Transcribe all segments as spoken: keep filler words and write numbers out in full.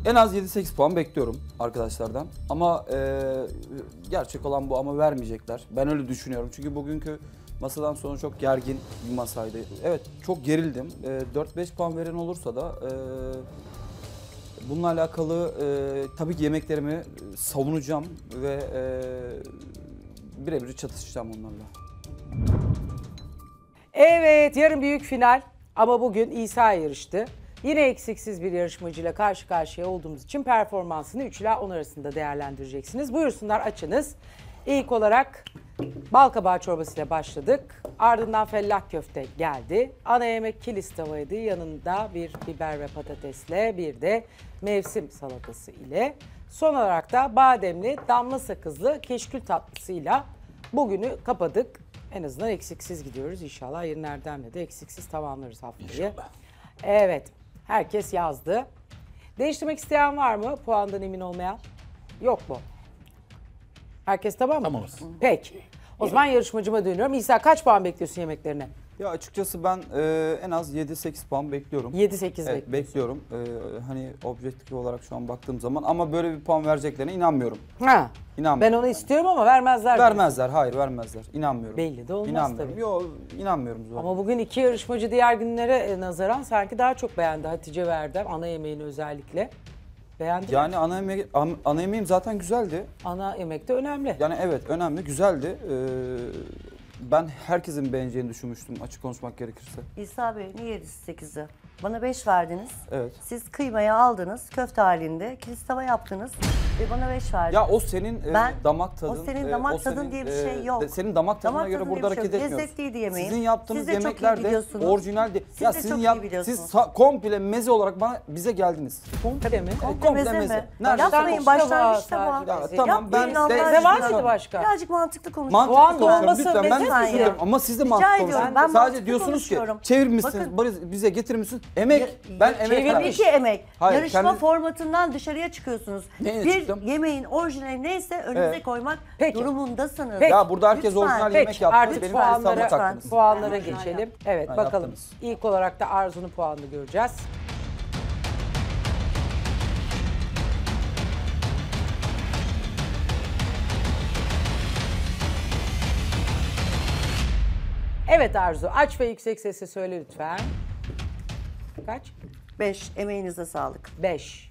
En az yedi sekiz puan bekliyorum arkadaşlardan. Ama e, gerçek olan bu ama vermeyecekler. Ben öyle düşünüyorum. Çünkü bugünkü masadan sonra çok gergin bir masaydı. Evet çok gerildim. E, dört beş puan veren olursa da e, bununla alakalı e, tabii ki yemeklerimi savunacağım ve e, birebir çatışacağım onlarla. Evet, yarın büyük final ama bugün İsa yarıştı. Yine eksiksiz bir yarışmacıyla karşı karşıya olduğumuz için performansını üç ila on arasında değerlendireceksiniz. Buyursunlar, açınız. İlk olarak balkabağı çorbasıyla başladık. Ardından fellah köfte geldi. Ana yemek kilis tavaydı. Yanında bir biber ve patatesle bir de mevsim salatası ile. Son olarak da bademli damla sakızlı keşkül tatlısıyla bugünü kapadık. En azından eksiksiz gidiyoruz. İnşallah yarın Erdem'le de eksiksiz tamamlarız haftayı. İnşallah. Evet. Herkes yazdı. Değiştirmek isteyen var mı? Puandan emin olmayan? Yok mu? Herkes tamam mı? Tamamız. Peki. O zaman yarışmacıma dönüyorum. İsa kaç puan bekliyorsun yemeklerine? Ya açıkçası ben e, en az yedi sekiz puan bekliyorum. yedi sekiz Evet, bekliyorsun. bekliyorum. Ee, hani objektif olarak şu an baktığım zaman ama böyle bir puan vereceklerine inanmıyorum. Ha. İnanmıyorum. Ben onu istiyorum ama vermezler. Vermezler, hayır vermezler. İnanmıyorum. Belli de olmaz İnanmıyorum. tabii. Yok, inanmıyorum zaten. Ama bugün iki yarışmacı diğer günlere e, nazaran sanki daha çok beğendi. Hatice ve Erdem ana yemeğini özellikle. Beğendi mi? Yani ana, yemeği, an- ana yemeğim zaten güzeldi. Ana yemek de önemli. Yani evet önemli, güzeldi. Ee, ben herkesin beğeneceğini düşünmüştüm açık konuşmak gerekirse. İsa Bey niye yedisi sekizi? Bana beş verdiniz. Evet. Siz kıymayı aldınız köfte halinde. Kilis tava yaptınız ve bana beş verdiniz. Ya o senin e, Ben- damak tadın. o senin e, damak tadın senin, diye bir e, şey yok. de- senin damak tadına Damak göre tadın burada diye bir hareket şey yok. etmiyoruz. Lezzetliydi yemeğin. Sizin yaptığınız Siz de çok iyi yemekler de biliyorsunuz. orijinaldi. Siz ya de sizin çok iyi yap, biliyorsunuz. siz sa- komple meze olarak bana bize geldiniz. Komple mi? Komple meze meze. mi? Nerede? Yapmayın, başlangıçta bu. Ya tamam ben Yapmayın, de- Allah Meze var aşkına. mıydı başka? Birazcık mantıklı konuşun. Mantıklı Soğan konuşuyorum dolması lütfen. Ben de meze mi? konuşuyorum ama siz de Rica mantıklı ediyorum, konuşuyorsunuz. ben Sadece mantıklı diyorsunuz ki konuşuyorum. çevirmişsiniz, Bakın. bari bize getirmişsiniz. Emek. Ya- ben ya- emek çevirmiş. verdim. İki emek. Hayır, Yarışma kendi- formatından dışarıya çıkıyorsunuz. Neye bir çıktım? yemeğin orijinali neyse önünüze Evet. koymak Peki. durumundasınız. Peki. Ya burada herkes Lütfen. orijinal Peki yemek yaptı. artık Benim puanlara, hesabıma taktınız. puanlara Ben geçelim. Evet Ha, bakalım. yaptınız. İlk olarak da Arzu'nun puanını göreceğiz. Evet Arzu, aç ve yüksek sesle söyle lütfen. Kaç? Beş. Emeğinize sağlık. Beş.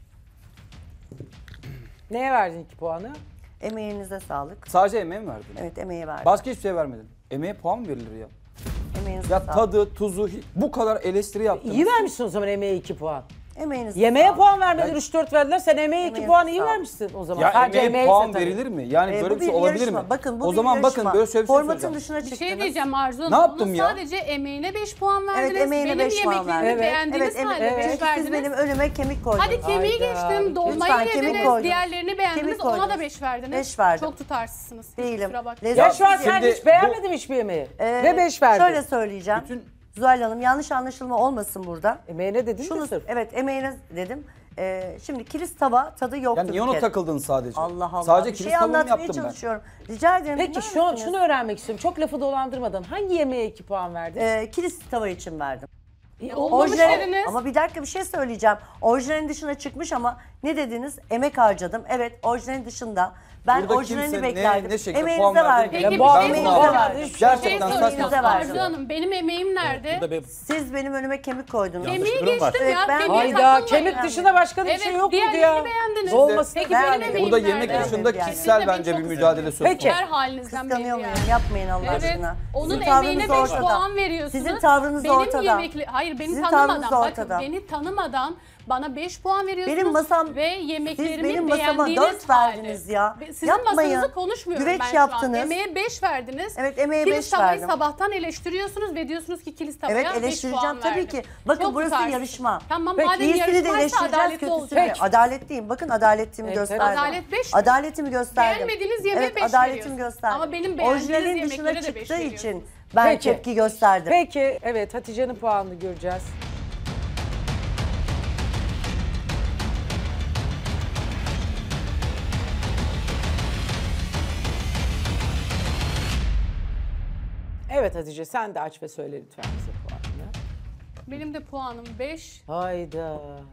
Neye verdin iki puanı? Emeğinize sağlık. Sadece emeğe mi verdin? Evet, emeğe verdim. Başka hiçbir şey vermedin. Emeğe puan mı verilir ya? Emeğinize Ya sağlık. tadı, tuzu, hi- bu kadar eleştiri yaptınız. İyi vermişsin o zaman emeğe iki puan. Emeğinize Yemeğe sağlık. puan vermediler, Ya- üç dört verdiler. Sen emeğe iki Emeğinize puan iyi sağlık. vermişsin o zaman. Ya Sadece emeğe emeğe puan tabii. verilir mi? Yani Ee, böyle bu bir şey bir olabilir yarışma. mi? Bakın bu o bir zaman yarışma. bakın böyle şöyle bir şey Formatın söyleyeceğim. dışına Bir çıktınız. şey diyeceğim Arzu Hanım. Ne yaptım Ona ya? sadece emeğine beş puan verdiniz. Evet, emeğine benim beş puan yemeklerimi verdiniz. beğendiğiniz Evet, halde evet. beş Çünkü verdiniz. siz benim önüme kemik koydunuz. Hadi kemiği Hayda. geçtim, dolmayı Lütfen, kemik yediniz, koydum. diğerlerini beğendiniz, Kemik ona da koydum. beş verdiniz. Beş verdim. Çok tutarsızsınız. Değilim. Kusura bakmayın. Lezzet- Ya şu an sen Şimdi hiç beğenmedin hiçbir yemeği. Ee, Ve beş verdin. Şöyle söyleyeceğim. Bütün- Zuhal Hanım yanlış anlaşılma olmasın burada. Emeğine dedin mi Şunu sırf? evet emeğine dedim. Ee, şimdi kilis tava tadı yoktu. Yani niye bir ona kere. takıldın sadece? Allah Allah. Sadece bir kilis şey tavuğunu anlatmaya yaptım ben. çalışıyorum. Rica ederim. Peki dinler şu, misiniz? şunu öğrenmek istiyorum. Çok lafı dolandırmadan hangi yemeğe iki puan verdin? Ee, kilis tava için verdim. E, olmamış Orijinal- dediniz. ama bir dakika bir şey söyleyeceğim. Orijinalin dışına çıkmış ama ne dediniz? Emek harcadım. Evet orijinalin dışında. Ben Burada orijinalini kimse beklerdim. ne- ne şekilde Emeğinize puan verdiğini verdim. Peki, bilemem. bir bu şey adamın Emeğinize puan verdim. verdiği Gerçekten Şey saçma soracağım. sapan. Arzu Hanım, benim emeğim nerede? Burada bir Siz benim önüme kemik koydunuz. Kemiği durum var. geçtim ya. Evet, ben- kemiğe Hayda takılmayın. kemik dışında başka bir Evet, şey yok muydu diğerlerini ya? beğendiniz. Olmasın. Peki Ben- benim emeğim Burada nerede? yemek Evet, dışında yani. kişisel Sizinle bence beni bir çok mücadele söz konusu. Peki. Her halinizden belli Kıskanıyor yani. muyum? Yapmayın Allah Evet, aşkına. onun Sizin emeğine tavrınız beş ortada. puan veriyorsunuz. Sizin tavrınız benim ortada. Yemekli... Hayır beni Sizin tanımadan, tavrınız bakın ortada. beni tanımadan bana beş puan veriyorsunuz. Benim masam, ve siz yemeklerimi benim masama beğendiğiniz dört verdiniz halde. ya. Be- Sizin Yapmayın. masanızı konuşmuyorum Güveç ben yaptınız. şu an. Emeğe beş verdiniz. Evet, emeğe Kilis beş tavayı verdim. sabahtan eleştiriyorsunuz ve diyorsunuz ki kilis tavaya Evet, beş puan eleştireceğim tabii verdim. ki. Bakın Çok burası tutarsız. yarışma. Tamam Peki, madem İyisini de yarışmaysa eleştireceğiz, adaletli kötüsünü de. olacak. Adaletliyim. Bakın adaletimi Evet, gösterdim. adalet beş mi? Adaletimi gösterdim. Beğenmediğiniz yemeğe evet, beş adaletimi veriyorsunuz. gösterdim. Ama benim beğendiğiniz Orijinalin dışına yemeklere de beş çıktığı veriyorsunuz. için ben Peki. tepki gösterdim. Peki evet Hatice'nin puanını göreceğiz. Evet Hatice sen de aç ve söyle lütfen bize puanını. Benim de puanım beş. Hayda.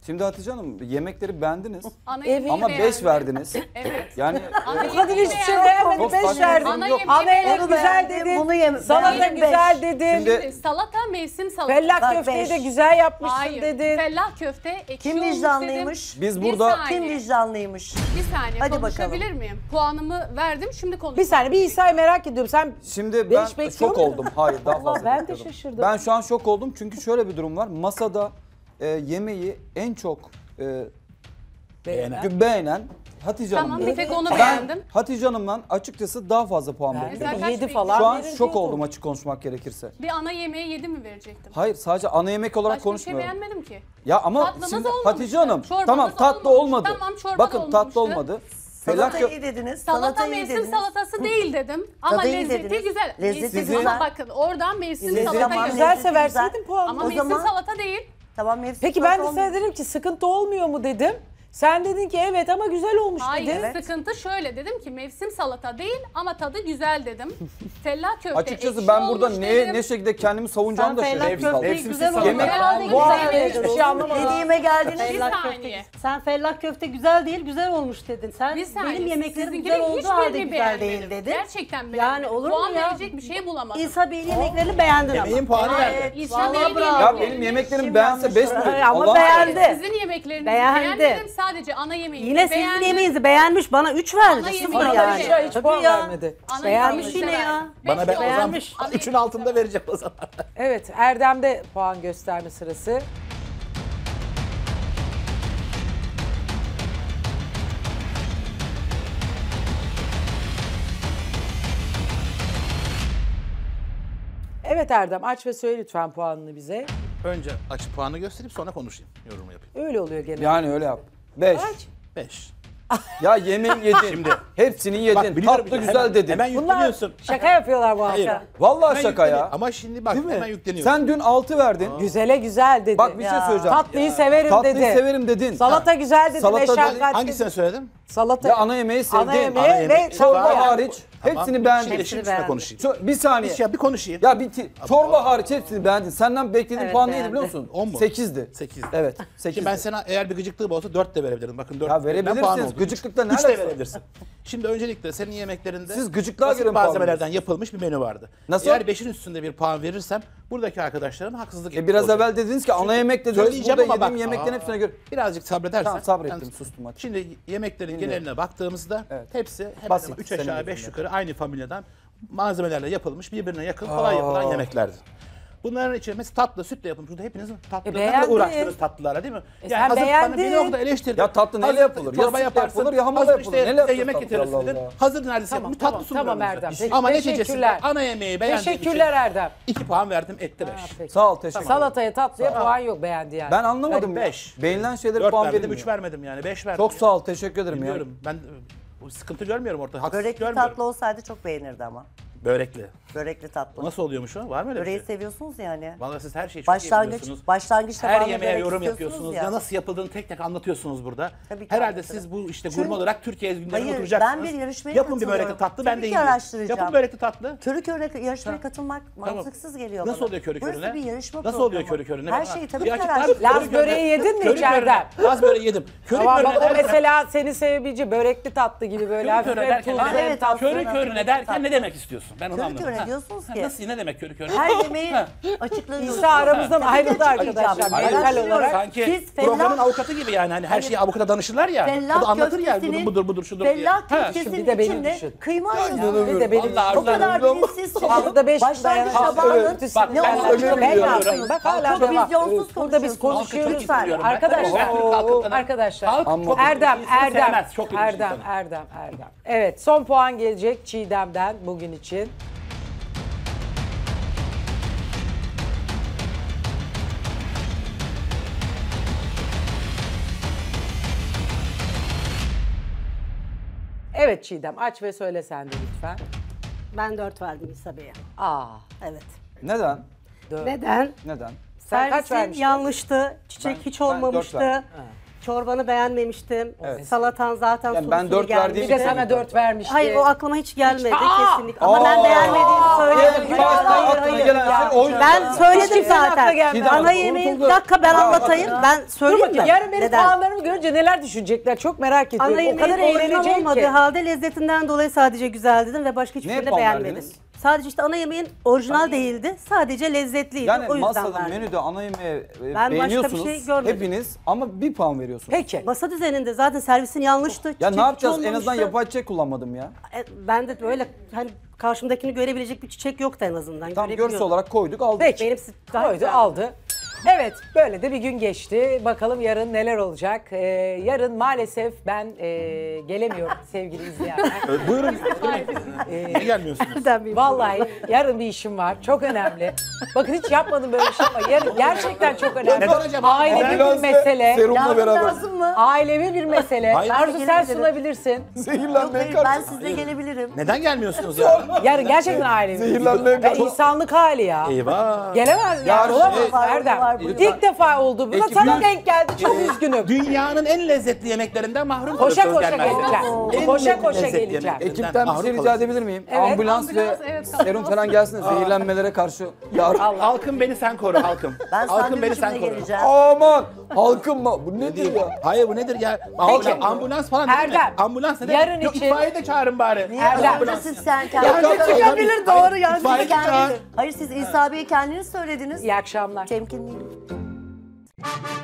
Şimdi Hatice Hanım yemekleri beğendiniz Ana Evet. yemeği ama beş beğendim. verdiniz. Evet. Yani Ana Bu kadın yemeği hiçbir şey beğendim. beğenmedi. Çok Beş saçma. verdim. Ana Yok. yemeği Ana yemek Onu güzel beğendim, dedin. bunu yem- Salata beğendim, güzel beş. dedin. Şimdi- Salata mevsim salatası. Fellah Bak, köfteyi beş. de güzel yapmışsın Hayır. dedin. Fellah köfte ekşi Kim olmuş vicdanlıymış? dedim. Biz Bir burada- saniye, Kim vicdanlıymış? Bir saniye Hadi konuşabilir bakalım. miyim? Puanımı verdim şimdi konuş. Bir saniye bir İsa'yı merak ediyorum. Sen Şimdi Beş ben bekliyor şok muydun? oldum. Hayır daha Allah, fazla ben de bekliyordum. şaşırdım. Ben şu an şok oldum çünkü şöyle bir durum var. Masada e, yemeği en çok e, beğenen. beğenen Hatice Tamam Hanım'dı. bir tek onu Ben beğendim. Hatice Hanım'dan açıkçası daha fazla puan Ben bekliyorum. Güzel. yedi Kaç falan Şu an verir şok diyordum. oldum açık konuşmak gerekirse. Bir ana yemeği yedi mi verecektim? Hayır sadece ana yemek olarak Başka bir şey konuşmuyorum. beğenmedim ki. Ya ama Tatlınız şimdi olmamıştı. Hatice Hanım Çorbanız tamam tatlı olmamış. olmadı. Tamam, çorba da Bakın tatlı olmamıştı. olmadı. Felak Salata yok. iyi dediniz. Salata, Salata iyi mevsim dediniz. salatası değil dedim. Ama Tadı iyi lezzeti dediniz. güzel. Lezzeti Mevsim- güzel. Ama bakın oradan mevsim Lezzeti salata tamam, güzel. Güzelse lezzeti verseydin güzel. puanı. Ama O mevsim zaman- salata değil. Tamam mevsim Peki ben de salata sana olmuyor. dedim ki sıkıntı olmuyor mu dedim. Sen dedin ki evet ama güzel olmuş Hayır dedin. Evet. sıkıntı şöyle dedim ki mevsim salata değil ama tadı güzel dedim. Fellah köfte Açıkçası ekşi ben burada olmuş ne dedim. ne şekilde kendimi savunacağımı da Sen söyleyeyim. fellah köfteyi Mevsim güzel salata. olmuş. Herhalde Bu güzel arada demiş. hiçbir şey anlamadım. Dediğime geldiniz. Bir Fellah saniye. köfte. Sen fellah köfte güzel değil, güzel olmuş dedin. Sen Bir saniye. benim yemeklerim Sizinkinin güzel olduğu halde hiçbirini güzel değil beğenmedim. dedin. Gerçekten beğenmedim. Yani olur mu Puan ya? verecek bir şey bulamadım. İsa Bey'in yemeklerini beğendin ama. Yemeğin puanı Hayır, verdi. İsa Vallahi Bey'in bravo. Ya yemeklerini- benim yemeklerim Şimdi beğense beş mi? yanlış- Ama Allah beğendi. aşkına. Sizin yemeklerinizi Beğendi. beğenmedim. Sadece ana yemeği Yine sizin beğendim. yemeğinizi beğenmiş, bana üç verdi. Ana Sıfır yemeği yani. beğendim. Hiç Tabii puan ya. vermedi. Ana Beğenmiş yemeği yine sever. ya. Bana ben o zaman Beğenmiş. üçün altında vereceğim o zaman. Evet Erdem'de puan gösterme sırası. Evet Erdem aç ve söyle lütfen puanını bize. Önce açık puanı gösterip sonra konuşayım. Yorumu yapayım. Öyle oluyor genelde. Yani öyle yap. beş. Beş. Ya yemeği yedin. Şimdi. Hepsini yedin. biliyorum Tatlı ya, güzel hemen- dedin. Hemen Bunlar yükleniyorsun. şaka yapıyorlar bu Hayır. hafta. Vallahi Hemen şaka ya. yükleniyor. Ama şimdi bak Değil mi? hemen yükleniyorsun. Sen dün altı verdin. Güzele güzel dedi. Bak bir şey söyleyeceğim. Tatlıyı severim Tatlıyı dedi. severim dedin. Salata güzel dedi. Salata meşakkatli dedi. Hangisini söyledim? Salata. Ya ana yemeği sevdin. Ana yemeği Ana ve yemek- çorba Çorba yani. hariç Tamam. hepsini beğendin. Şimdi Hepsini şimdi beğendim. konuşayım. Şu- bir saniye. Bir, şey, bir konuşayım. Ya bir ti- çorba hariç hepsini beğendin. Senden beklediğim Evet, puan neydi beğendim. biliyor musun? On mu? sekizdi. Sekizdi. Evet. sekizdi. Şimdi ben sana eğer bir gıcıklığım olsa dört de verebilirdim. Bakın dört. Ya verebilirsiniz. Ben puan oldu. Gıcıklıkla ne Üç de alakası var? verebilirsin. Şimdi öncelikle senin yemeklerinde Siz gıcıklığa basit göre mi puan malzemelerden veriyorsunuz? yapılmış bir menü vardı. Nasıl? Eğer beşin üstünde bir puan verirsem buradaki arkadaşlarım haksızlık E etmiş biraz olacak. evvel dediniz ki ana yemek dediniz. Söyleyeceğim Burada ama yediğim bak- yemeklerin Aa. hepsine göre. Birazcık sabredersen. Tamam, sabrettim, Yani- sustum hadi. Şimdi yemeklerin geneline baktığımızda Evet. hepsi hemen Basit, hemen üç senin aşağı beş gözünde. yukarı aynı familyadan malzemelerle yapılmış birbirine yakın kolay yapılan yemeklerdi. Bunların içinde mesela tatlı, sütle yapılmış. Burada hepinizin tatlı. E, ne kadar beğendin. uğraştınız tatlılara değil mi? E, sen hazır beğendin. bana beni orada eleştirdin. Ya tatlı neyle Hazır yapılır? Ya Çorba sütle yaparsın. yapılır, ya hamurla hazır yapılır. Işte Neyle size yapıyorsun yemek tatlı, getirirsin Allah dedin. Allah. Hazır neredeyse Tamam, yapılmış tamam, tatlı sunuyorum tamam size. Erdem. Teşekkür- Ama teşekkürler. neticesinde ana yemeği beğendiğim Teşekkürler için Erdem. iki puan verdim, etti beş. Peki. Sağ ol teşekkür ederim. Salataya tatlıya puan yok beğendi yani. Ben anlamadım. Ben ya. beş. Beğenilen şeylere dört puan vermedim, verilmiyor. üç vermedim yani, beş verdim. Çok sağ ol teşekkür ederim ya. Biliyorum. Ben e, sıkıntı görmüyorum ortada. Haksızlık Börekli görmüyorum. tatlı olsaydı çok beğenirdi ama. Börekli. Börekli tatlı. Nasıl oluyormuş o? Var mı öyle bir Böreği şey? seviyorsunuz yani. Vallahi siz her şeyi çok iyi Başlangıç, biliyorsunuz. başlangıçta Her bana yemeğe börek yorum istiyorsunuz yapıyorsunuz. ya. Ya. nasıl yapıldığını tek tek anlatıyorsunuz burada. Tabii ki Herhalde anlatırım. siz bu işte Çünkü- gurme olarak Türkiye gündemine Hayır, oturacaksınız. ben bir yarışmaya Yapın bir katılıyorum. börekli tatlı, Tabii ben de ki yiyeyim. araştıracağım. Yapın börekli tatlı. Körü körüne yarışmaya katılmak Tamam. mantıksız geliyor Nasıl bana. oluyor körü körüne? Burası bir yarışma Nasıl programı. oluyor körü körüne? Her Ben- şeyi tabii Bir ki açıklar araştırıyorum. mısın? Laz Körü körüne- böreği yedin mi körü içeriden? körüne- Laz böreği yedim. Körü Tamam körüne bak o derken- mesela seni sevebileceği börekli tatlı gibi böyle Körü hafif körüne hem derken tuzlu ne- hem Evet, tatlı. körü aslında. körüne derken ne demek istiyorsun? Ben onu Körü anlamadım. körüne Ha. diyorsunuz Ha, ki- Nasıl, ne demek körü körüne? Her yemeği Ha. açıklıyorsunuz. İsa aramızdan Tabii ki ayrıldı açıklayacağım. arkadaşlar. Hayır, Mental Araştırıyorum. olarak. Sanki Siz programın fellah- avukatı gibi yani hani her şeyi avukata danışırlar ya. Fellah O da anlatır ya köftesinin- budur budur budur şudur diye. Fellah Ha. köftesinin Şimdi de beni içinde düşün. kıyma Bir de arıyorsunuz. benim Vallahi O kadar Arzu- bilinçsizsiniz. Altıda beş Başlangıç dayanamaz. tabağının Evet. Bak, ne ben olduğunu ömür Ben biliyorum. yapayım. Bak hala Çok devam. vizyonsuz Burada biz konuşuyorsunuz. konuşuyoruz. Halkı çok istiyorum. Arkadaşlar, Ben Türk halkından- arkadaşlar. Halk Ama- çok Erdem, insanı Erdem, sevmez, çok ilginç Erdem, insanı. Erdem, Erdem. Evet, son puan gelecek Çiğdem'den bugün için. Evet Çiğdem, aç ve söyle sen de lütfen. Ben dört verdim İsa Bey'e. Aa, Evet. Neden? dört. Neden? Neden? Sen kaç Servisin vermiştin? yanlıştı. Çiçek Ben- hiç ben dört olmamıştı. verdim. Çorbanı beğenmemiştim. Evet. Salatan zaten Yani sulu ben sulu dört gelmişti. verdiğim Bir de için- sana dört vermişti. Hayır o aklıma hiç gelmedi Aa! kesinlikle. Ama ben Aa! beğenmediğimi söyledim. Diyelim ki başta aklına gelen şey oydu. Ben söyledim Hiç kimsenin aklına zaten. gelmedi. Ana yemeği, Unutuldu. bir dakika ben Ya, anlatayım. Ben Dur söyleyeyim bakayım mi? yarın benim Neden? puanlarımı görünce neler düşünecekler çok merak ediyorum. Ana O kadar yemeğin orijinal eğlenecek olmadığı ki. halde lezzetinden dolayı sadece güzel dedim ve başka hiçbir Neye şeyini puan beğenmedim. verdiniz? Sadece işte ana yemeğin orijinal değildi. Sadece lezzetliydi. Yani o yüzden masada, verdim. menüde, ana yemeği e, başka bir beğeniyorsunuz şey görmedim. hepiniz ama bir puan veriyorsunuz. Peki. Masa düzeninde zaten servisin yanlıştı. Ya Çiçek ne yapacağız? En olmamıştı. azından yapay çiçek kullanmadım ya. E, Ben de öyle hani karşımdakini görebilecek bir çiçek yoktu en azından. Tam görsel Görebiliyordum. olarak koyduk aldık. Peki. Benimsi daha Koydu güzel. aldı. Evet böyle de bir gün geçti. Bakalım yarın neler olacak. Ee, yarın maalesef ben e, gelemiyorum sevgili izleyenler. Buyurun. Niye gelmiyorsunuz? Nereden bileyim? Vallahi yarın bir işim var. Çok önemli. Bakın hiç yapmadım böyle bir şey ama yarın gerçekten çok önemli. Neden acaba? Ailevi Ambulans bir ve mesele. Serumla Yardım beraber. lazım mı? Ailevi bir mesele. Hayır. Arzu sen Gelebilirim. sunabilirsin. Yok Zehirlenmeye hayır ben karşı. sizle gelebilirim. Neden gelmiyorsunuz ya? Yarın gerçekten ailevi. Zehirlenmeye Ve karşı. insanlık hali ya. Eyvah. Gelemez ya. Yarın- Olamaz Evet. Var, Erdem. var, buyurun. İlk defa oldu. Bu da Ekip- sana denk geldi. Çok üzgünüm. Dünyanın en lezzetli yemeklerinden mahrum Koşa kalıyorsunuz koşa gelmezseniz. geleceğim. En Koşa lezzetli koşa geleceğim. yemeklerinden Ekipten bir mahrum şey rica kalırsınız. edebilir miyim? Evet. Ambulans, Ambulans, ve evet, serum falan gelsin de zehirlenmelere karşı yarın. Halkım beni sen koru halkım. Ben halkım beni sen sandviçimle koru. geleceğim. Aman halkım mı? Bu nedir ya? Hayır bu nedir ya? Peki. Ambulans, ambulans falan ne demek? Erdem, Ambulans ne demek? yarın Yok, için- itfaiye de çağırın bari. Niye Erdem. agresif sen Ya, kendiniz? tabii, çıkabilir, tabii. doğru yani. İtfaiye de çağır. Kendiniz- Hayır siz İsa Bey'e kendiniz söylediniz. İyi akşamlar. Temkinliyim.